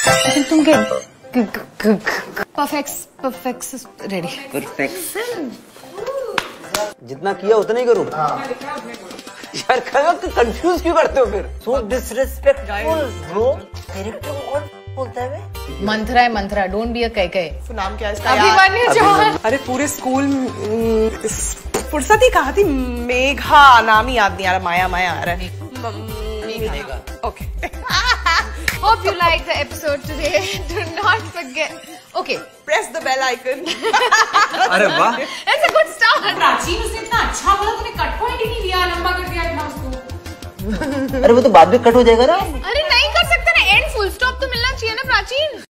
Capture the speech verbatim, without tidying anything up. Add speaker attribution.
Speaker 1: तुम क्या perfect perfect ready
Speaker 2: perfection जितना किया उतना ही करूं। यार कंफ्यूज क्यों करते हो फिर? सो डिसरिस्पेक्टफुल ब्रो। कैरेक्टर को कौन बोलता है बे?
Speaker 1: मंथरा है मंथरा, डोंट बी अ कैके।
Speaker 3: तो नाम क्या है इसका?
Speaker 1: अभिमन्यु चौहान।
Speaker 3: अरे पूरे स्कूल फुर्सत ही कहा थी। मेघा नाम ही याद नहीं आ रहा। माया माया आ रहा है। Okay.
Speaker 1: Hope you like the episode today. Do not forget. Okay.
Speaker 3: Press the bell icon.
Speaker 2: अरे वाह।
Speaker 1: That's a good start.
Speaker 4: प्राचीन उसने इतना अच्छा बोला, तूने कट पॉइंट ही नहीं दिया, लंबा कर दिया इतना उसको।
Speaker 2: अरे वो तो बाद में कट हो जाएगा ना।
Speaker 1: अरे नहीं कर सकते ना, एंड फुल स्टॉप तो मिलना चाहिए ना प्राचीन।